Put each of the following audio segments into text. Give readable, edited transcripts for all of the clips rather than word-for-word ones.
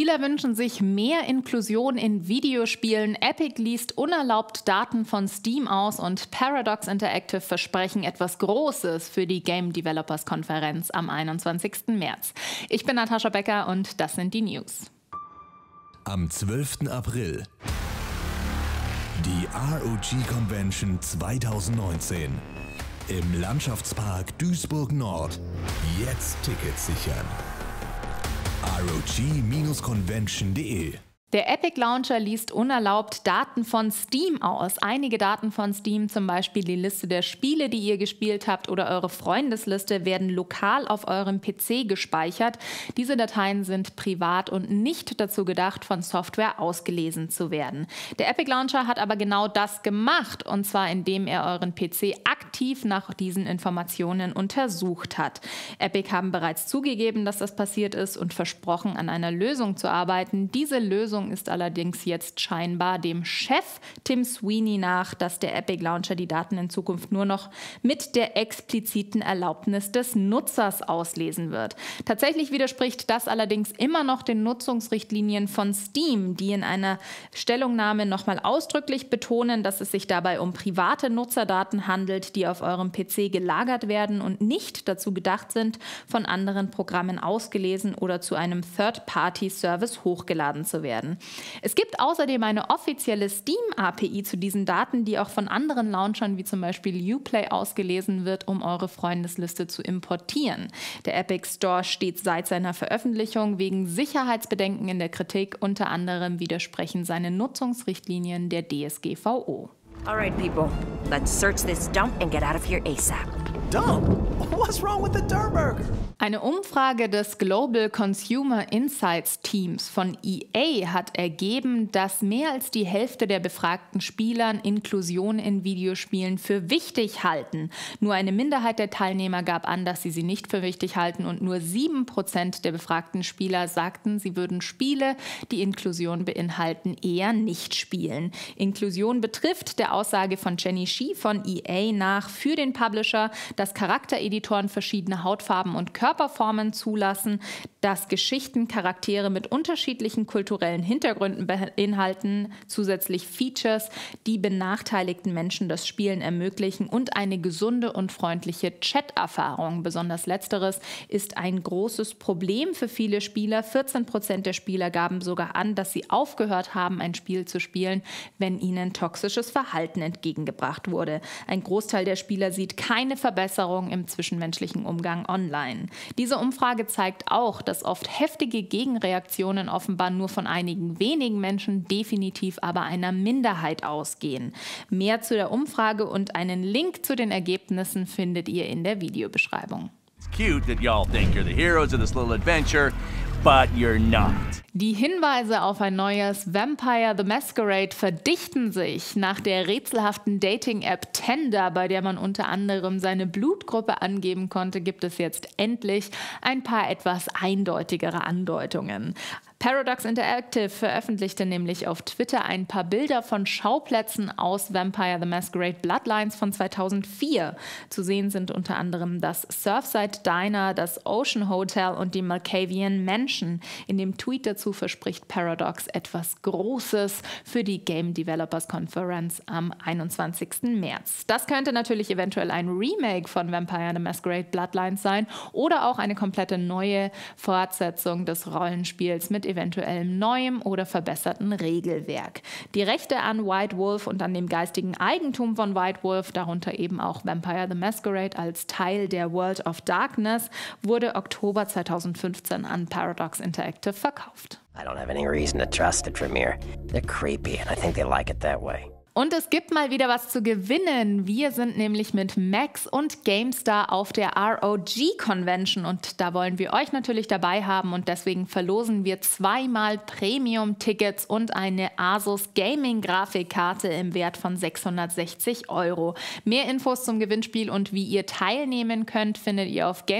Spieler wünschen sich mehr Inklusion in Videospielen, Epic liest unerlaubt Daten von Steam aus und Paradox Interactive versprechen etwas Großes für die Game Developers Konferenz am 21. März. Ich bin Natascha Becker und das sind die News. Am 12. April die ROG Convention 2019 im Landschaftspark Duisburg Nord. Jetzt Tickets sichern. ROG-convention.de. Der Epic Launcher liest unerlaubt Daten von Steam aus. Einige Daten von Steam, zum Beispiel die Liste der Spiele, die ihr gespielt habt oder eure Freundesliste, werden lokal auf eurem PC gespeichert. Diese Dateien sind privat und nicht dazu gedacht, von Software ausgelesen zu werden. Der Epic Launcher hat aber genau das gemacht, und zwar indem er euren PC aktiv nach diesen Informationen untersucht hat. Epic haben bereits zugegeben, dass das passiert ist und versprochen, an einer Lösung zu arbeiten. Diese Lösung ist allerdings jetzt scheinbar dem Chef Tim Sweeney nach, dass der Epic Launcher die Daten in Zukunft nur noch mit der expliziten Erlaubnis des Nutzers auslesen wird. Tatsächlich widerspricht das allerdings immer noch den Nutzungsrichtlinien von Steam, die in einer Stellungnahme nochmal ausdrücklich betonen, dass es sich dabei um private Nutzerdaten handelt, die auf eurem PC gelagert werden und nicht dazu gedacht sind, von anderen Programmen ausgelesen oder zu einem Third-Party-Service hochgeladen zu werden. Es gibt außerdem eine offizielle Steam-API zu diesen Daten, die auch von anderen Launchern wie zum Beispiel Uplay ausgelesen wird, um eure Freundesliste zu importieren. Der Epic Store steht seit seiner Veröffentlichung wegen Sicherheitsbedenken in der Kritik. Unter anderem widersprechen seine Nutzungsrichtlinien der DSGVO. Alright, people, let's search this dump and get out of here ASAP. Dump? What's wrong with the Durburger? Eine Umfrage des Global Consumer Insights Teams von EA hat ergeben, dass mehr als die Hälfte der befragten Spielern Inklusion in Videospielen für wichtig halten. Nur eine Minderheit der Teilnehmer gab an, dass sie nicht für wichtig halten, und nur 7% der befragten Spieler sagten, sie würden Spiele, die Inklusion beinhalten, eher nicht spielen. Inklusion betrifft der Aussage von Jenny Shi von EA nach für den Publisher, dass Charaktereditoren verschiedene Hautfarben und Körperformen zulassen, dass Geschichten Charaktere mit unterschiedlichen kulturellen Hintergründen beinhalten, zusätzlich Features, die benachteiligten Menschen das Spielen ermöglichen, und eine gesunde und freundliche Chat-Erfahrung. Besonders letzteres ist ein großes Problem für viele Spieler. 14% der Spieler gaben sogar an, dass sie aufgehört haben, ein Spiel zu spielen, wenn ihnen toxisches Verhalten entgegengebracht wurde. Ein Großteil der Spieler sieht keine Verbesserung im zwischenmenschlichen Umgang online. Diese Umfrage zeigt auch, dass oft heftige Gegenreaktionen offenbar nur von einigen wenigen Menschen, definitiv aber einer Minderheit ausgehen. Mehr zu der Umfrage und einen Link zu den Ergebnissen findet ihr in der Videobeschreibung. It's cute that y'all think you're the heroes of this little adventure, but you're not. Die Hinweise auf ein neues Vampire the Masquerade verdichten sich. Nach der rätselhaften Dating-App Tinder, bei der man unter anderem seine Blutgruppe angeben konnte, gibt es jetzt endlich ein paar etwas eindeutigere Andeutungen. Paradox Interactive veröffentlichte nämlich auf Twitter ein paar Bilder von Schauplätzen aus Vampire the Masquerade Bloodlines von 2004. Zu sehen sind unter anderem das Surfside Diner, das Ocean Hotel und die Malkavian Mansion. In dem Tweet dazu verspricht Paradox etwas Großes für die Game Developers Conference am 21. März. Das könnte natürlich eventuell ein Remake von Vampire the Masquerade Bloodlines sein oder auch eine komplette neue Fortsetzung des Rollenspiels mit eventuellem neuem oder verbesserten Regelwerk. Die Rechte an White Wolf und an dem geistigen Eigentum von White Wolf, darunter eben auch Vampire the Masquerade als Teil der World of Darkness, wurde Oktober 2015 an Paradox Interactive verkauft. I don't have any reason to trust the Tremere. They're creepy and I think they like it that way. Und es gibt mal wieder was zu gewinnen. Wir sind nämlich mit Max und GameStar auf der ROG Convention und da wollen wir euch natürlich dabei haben, und deswegen verlosen wir 2-mal Premium-Tickets und eine Asus Gaming-Grafikkarte im Wert von 660 €. Mehr Infos zum Gewinnspiel und wie ihr teilnehmen könnt, findet ihr auf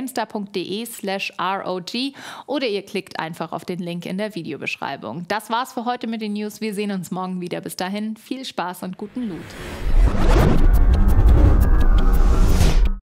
gamestar.de/ROG oder ihr klickt einfach auf den Link in der Videobeschreibung. Das war's für heute mit den News. Wir sehen uns morgen wieder. Bis dahin viel Spaß und guten Loot.